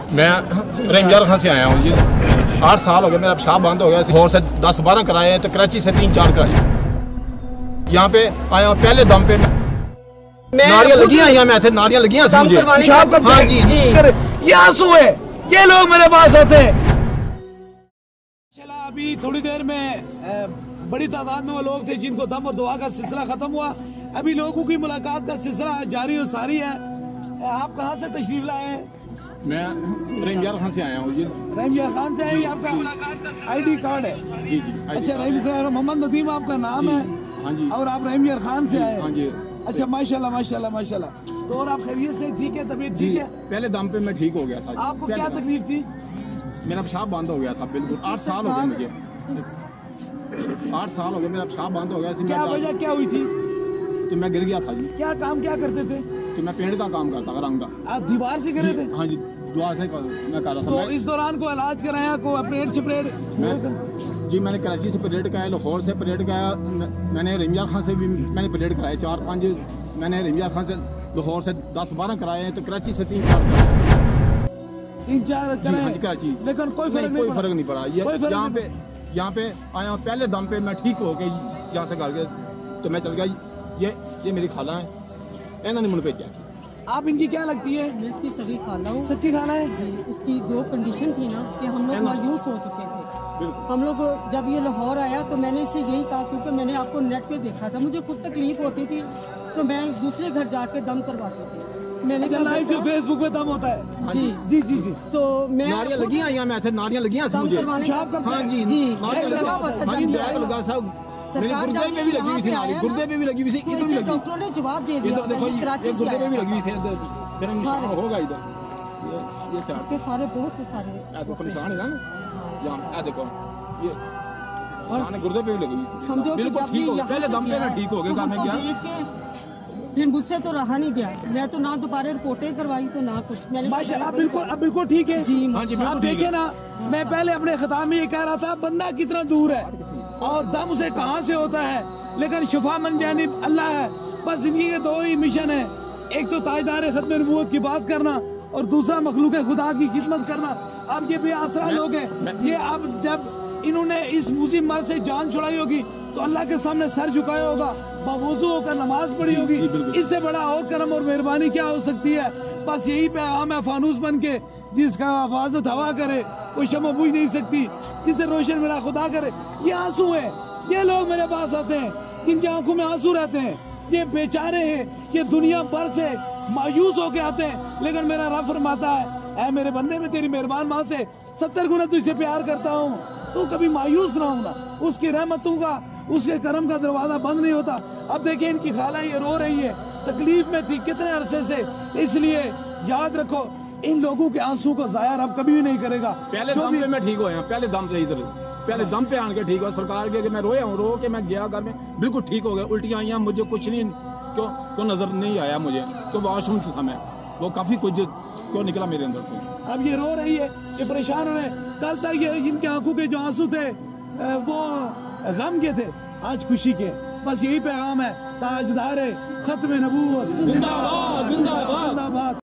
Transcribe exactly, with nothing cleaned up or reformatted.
मैं रहीमयार खान से आया हूँ जी। आठ साल हो गए, मेरा पेशाब बंद हो गया। लाहौर से दस बारह कराए हैं, तो कराची से तीन चार कराए। यहाँ पे आया हूँ पहले दम पे। नारियाँ लगी हैं यहाँ, मैं नारियाँ लगी हैं मुझे। हाँ जी जी, ये आंसू है, ये लोग मेरे पास आते हैं। चला अभी थोड़ी देर में बड़ी तादाद में वो लोग थे जिनको दम और दुआ का सिलसिला खत्म हुआ। अभी लोगों की मुलाकात का सिलसिला जारी और सारी है। आप कहाँ से तशरीफ लाए हैं? मैं रहीमयार खान से आया हूँ जी। रहीमयार खान से है, आपका आईडी कार्ड है? जी जी। अच्छा, रहीम मोहम्मद नदीम आपका नाम है? हाँ जी। और आप रहीमयार खान से आए? हाँ जी। अच्छा, माशाल्लाह माशाल्लाह माशाल्लाह। तो और आप खैरियत से? ठीक है, तबीयत ठीक है? पहले दम पे मैं ठीक हो गया था। आपको क्या तकलीफ थी? मेरा पेशाब बंद हो गया था बिल्कुल। आठ साल हो गए मुझे, आठ साल हो गए मेरा पेशाब बंद हो गया। क्या वजह क्या हुई थी? तो मैं गिर गया था जी। क्या काम क्या करते थे? तो मैं पेड़ का काम करता था, रंग का। आप दीवार से गिरे थे? हाँ जी, दीवार से मैं कर रहा था। तो इस दौरान को इलाज कराया, को ऑपरेट शपरेट? जी मैंने कराची से परेड कराया, लाहौर से परेड कराया, मैंने रहीमयार खान से भी मैंने परेड कराया। चार पाँच मैंने रहीमयार खान से, लाहौर से दस बारह कराए हैं, तो कराची से तीन चार तीन चार कराए कराची। लेकिन कोई फर्क कोई फर्क नहीं पड़ा। ये यहाँ पे यहाँ पे आया पहले दम पे मैं ठीक हो गया। यहाँ से घर गया तो मैं चल गया। ये ये मेरी खाला है, इन्होंने मुझे भेजा। आप इनकी क्या लगती है? मैं इसकी सगी खाला हूँ। सगी खाला है जी। इसकी जो कंडीशन थी ना कि हम लोग मायूस हो चुके थे। हम लोग जब ये लाहौर आया तो मैंने इसे यही कहा, क्योंकि मैंने आपको नेट पे देखा था, मुझे खुद तकलीफ होती थी तो मैं दूसरे घर जाके दम करवाती थी। मैंने लाइव जो फेसबुक पे दम होता है। जी जी जी जी। तो मैं नारियाँ लगी हैं यहाँ, मैं नारियाँ लगी हैं मुझे। हाँ जी जी, सरकार गुर्दे पे भी लगी हुई थी, गुर्दे पे भी लगी हुई थी, इधर भी लगी। डॉक्टरों ने जवाब दे दिया। इधर देखो, ये गुर्दे पे भी लगी हुई थी। मेरा निशान होगा इधर, ये सारे इसके सारे बहुत सारे आपको निशान है ना यहाँ। ये देखो, ये निशान गुर्दे पे भी लगी हुई। समझो बिल्कुल ठीक हो गया। पहले दम पे मैं ठीक हो गया। घर में क्या फिर मुझसे तो रहा नहीं गया। मैं तो ना दोबारा रिपोर्टें करवाई तो ना कुछ। मैंने माशाल्लाह बिल्कुल अब बिल्कुल ठीक है जी। आप देखिए ना, मैं पहले अपने खिताब में ये कह रहा था बंदा कितना दूर है और दम उसे कहाँ से होता है, लेकिन शिफा मन जानिब अल्लाह है। बस जिंदगी के दो ही मिशन है, एक तो ताजदार खत्म नबूवत की बात करना और दूसरा मखलूक खुदा की खिदमत करना। अब ये बेआसरा लोग हैं, ये अब जब इन्होंने इस मुसीब मर से जान छुड़ाई होगी तो अल्लाह के सामने सर झुकाया होगा, बावजू होकर नमाज पढ़ी होगी। इससे बड़ा और करम और मेहरबानी क्या हो सकती है? बस यही पैगाम है फानूस बन के, जिसका हिफाजत हवा करे कोई शम्मा बुझ नहीं सकती, जिसे रोशन मेरा खुदा करे। ये आंसू है, ये लोग मेरे पास आते हैं जिनकी आंखों में आंसू रहते हैं। ये बेचारे हैं, ये दुनिया भर से मायूस होके आते हैं, लेकिन मेरा रब फरमाता है, ऐ मेरे बंदे, में तेरी मेहरबान माँ से सत्तर गुना तुझसे प्यार करता हूँ, तू कभी मायूस ना होना। उसकी रहमतों का, उसके करम का दरवाजा बंद नहीं होता। अब देखिए इनकी खाला ये रो रही है, तकलीफ में थी कितने अरसे से। इसलिए याद रखो, इन लोगों के आंसू को जाया रब कभी भी नहीं करेगा। पहले दम पे मैं ठीक हुआ, पहले दम पे इधर पहले दम पे आन के ठीक हुआ। सरकार के मैं रोया हूँ, रो के मैं गया घर में, बिल्कुल ठीक हो गया। उल्टियाँ आई, मुझे कुछ नहीं, क्यों क्यों नजर नहीं आया मुझे, तो वॉशरूम था मैं, वो काफी कुछ क्यों निकला मेरे अंदर से। अब ये रो रही है, ये परेशान हो रहे हैं। कल तक ये इनके आंखों के जो आंसू थे वो गम के थे, आज खुशी के। बस यही पैगाम है, ताजदार खत्म नबूवत जिंदाबाद जिंदाबाद जिंदाबाद।